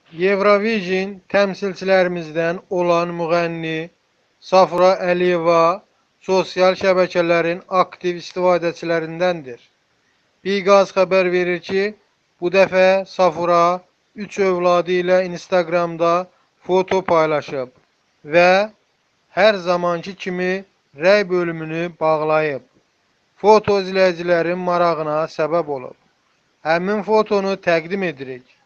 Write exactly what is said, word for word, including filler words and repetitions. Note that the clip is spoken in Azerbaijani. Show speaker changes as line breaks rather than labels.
Eurovision təmsilçilərimizdən olan müğənni Safura Əliyeva sosial şəbəkələrin aktiv istifadəçilərindəndir. Biqaz xəbər verir ki, bu dəfə Safura üç övladı ilə Instagramda foto paylaşıb və hər zamanki kimi rəy bölümünü bağlayıb. Foto izləyicilərin marağına səbəb olub. Həmin fotonu təqdim edirik.